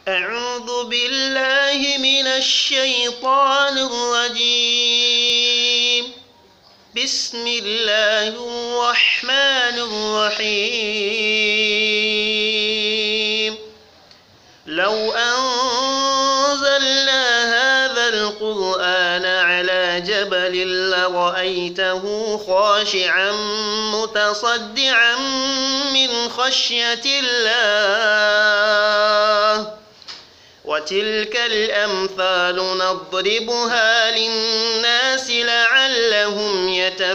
أعوذ بالله من الشيطان الرجيم. بسم الله الرحمن الرحيم. لو أنزلنا هذا القرآن على جبل لرأيته خاشعا متصدعا من خشية الله. وتلك الأمثال نضربها للناس لعلهم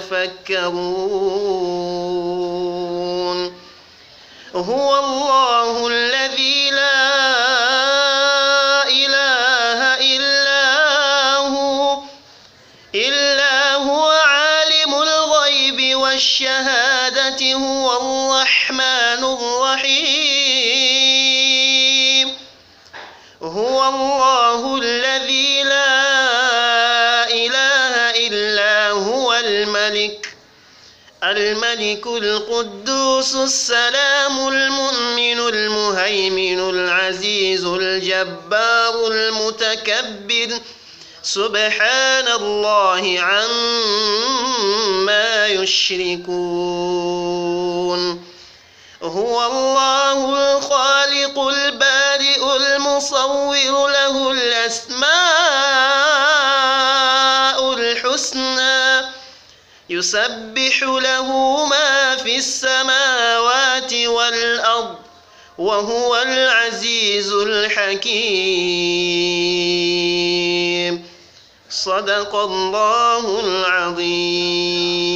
يتفكرون. هو الله الذي لا إله إلا هو عالم الغيب والشهادة هو الرحمن الرحيم. هو الله الذي لا إله إلا هو الملك القدوس السلام المؤمن المهيمن العزيز الجبار المتكبر سبحان الله عما يشركون. هو الله الخالق البارئ المصور له الأسماء الحسنى يسبح له ما في السماوات والأرض وهو العزيز الحكيم. صدق الله العظيم.